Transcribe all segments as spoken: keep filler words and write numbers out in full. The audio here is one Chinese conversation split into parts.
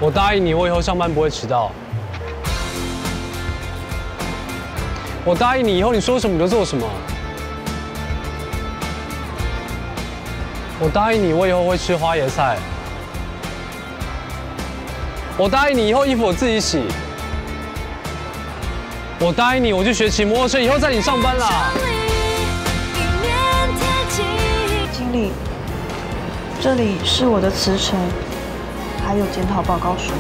我答应你，我以后上班不会迟到。我答应你，以后你说什么就做什么。我答应你，我以后会吃花椰菜。我答应你，以后衣服我自己洗。我答应你，我去学骑摩托车，以后载你上班啦。 经理，这里是我的辞呈，还有检讨报告书。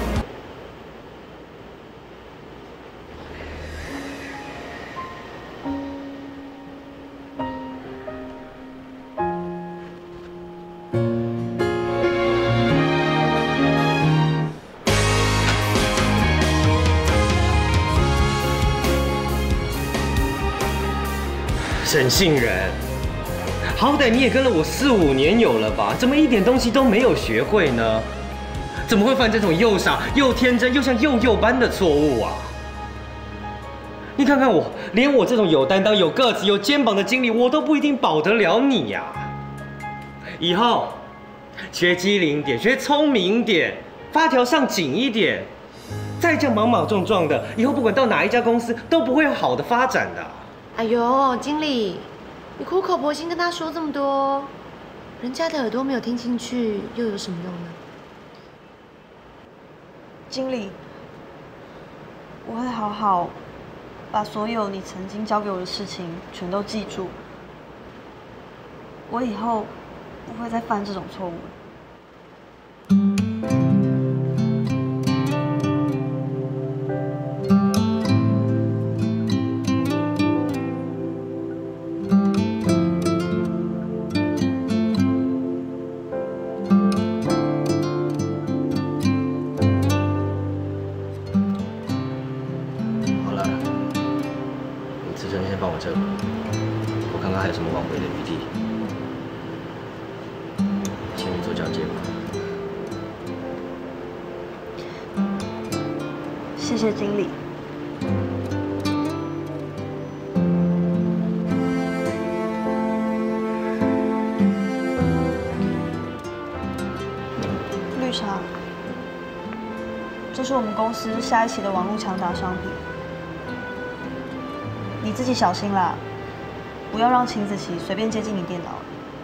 沈信仁，好歹你也跟了我四五年有了吧？怎么一点东西都没有学会呢？怎么会犯这种又傻又天真又像幼幼般的错误啊？你看看我，连我这种有担当、有个子、有肩膀的经理，我都不一定保得了你呀、啊！以后学机灵点，学聪明点，发条上紧一点，再这样莽莽撞撞的，以后不管到哪一家公司都不会有好的发展的。 哎呦，经理，你苦口婆心跟他说这么多，人家的耳朵没有听进去，又有什么用呢？ 经理，我会好好把所有你曾经教给我的事情全都记住，我以后不会再犯这种错误了。 我看看还有什么挽回的余地，请你做交接吧。 谢谢经理。绿茶，这是我们公司下一期的网络强打商品。你自己小心啦，不要让秦子琪随便接近你电脑。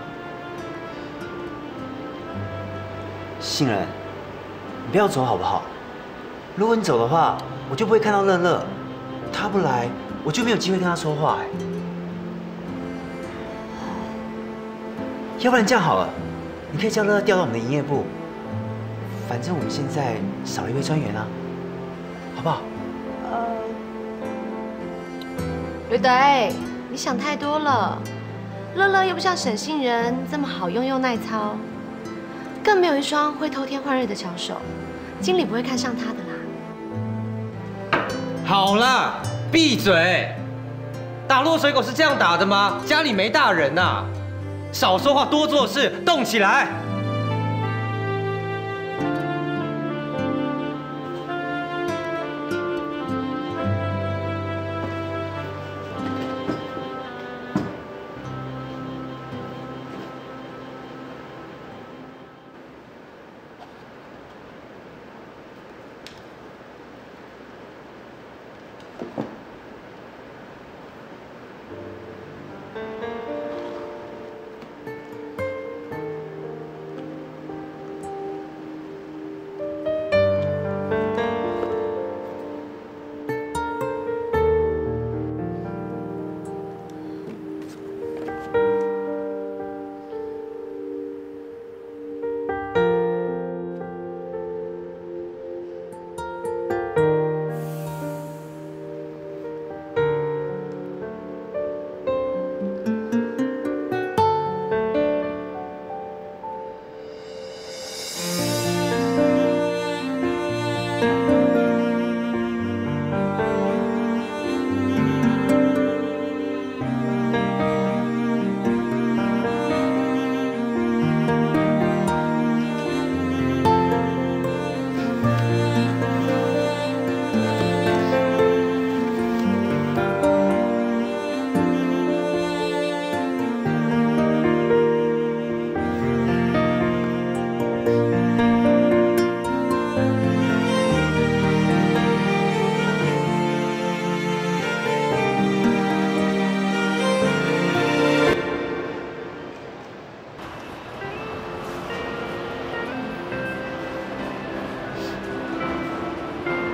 信仁，你不要走好不好？如果你走的话，我就不会看到乐乐，他不来，我就没有机会跟他说话哎。要不然这样好了，你可以叫乐乐调到我们的营业部，反正我们现在少一位专员啊，好不好？呃。 吕德，你想太多了。乐乐又不像沈信仁这么好用又耐操，更没有一双会偷天换日的巧手，经理不会看上他的啦。 好啦，闭嘴！打落水狗是这样打的吗？家里没大人呐、啊，少说话，多做事，动起来！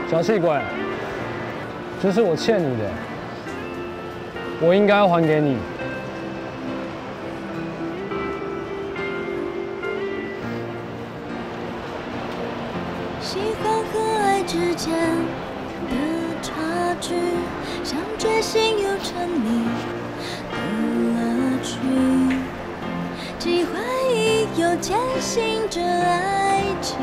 小气鬼，这是我欠你的，我应该要还给你。 喜欢和爱之间的差距，像决心又沉迷的乐趣，既怀疑又坚信着爱情。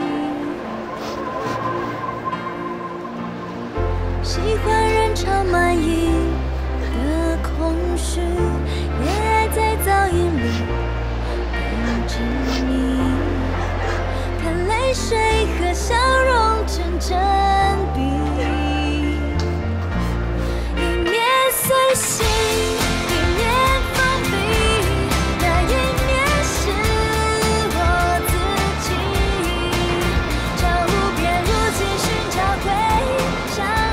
喜欢人潮满溢的空虚，也爱在噪音里更静谧，看泪水和笑容成正比，一面随性，一面封闭，那一面是我自己，朝无边如今寻找归向。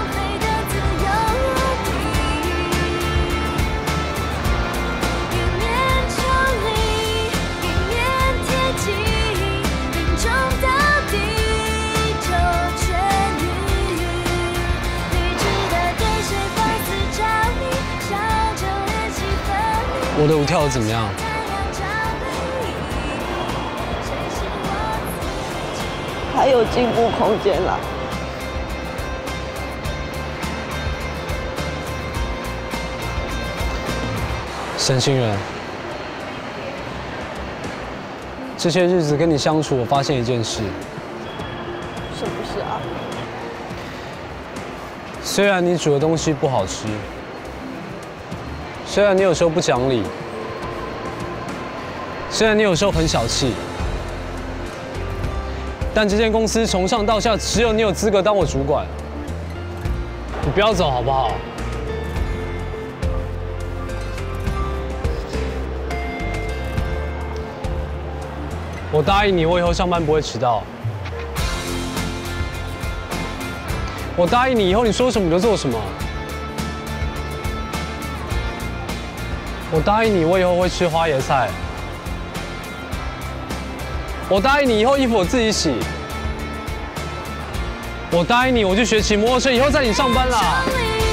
我的舞跳得怎么样？ 还有进步空间啦。 沈星人，这些日子跟你相处，我发现一件事。 什么事啊？ 虽然你煮的东西不好吃。 虽然你有时候不讲理，虽然你有时候很小气，但这间公司从上到下只有你有资格当我主管。你不要走好不好？我答应你，我以后上班不会迟到。我答应你，以后你说什么就做什么。 我答应你，我以后会吃花椰菜。我答应你，以后衣服我自己洗。我答应你，我去学骑摩托车，以后载你上班啦。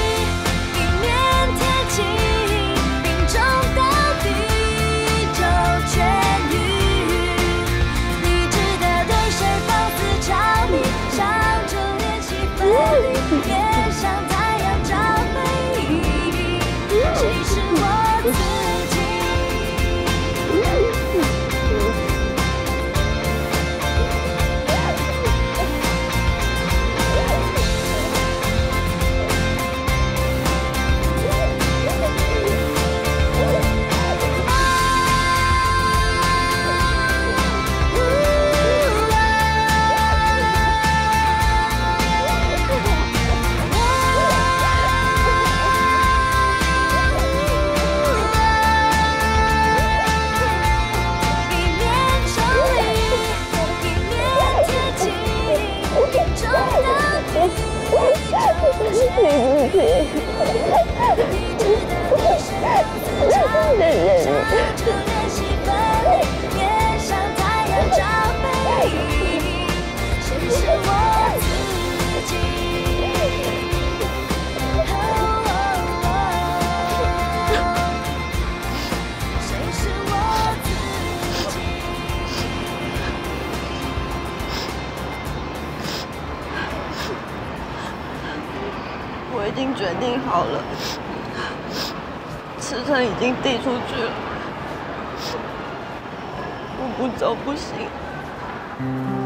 我已经决定好了，辞呈已经递出去了，我不走不行。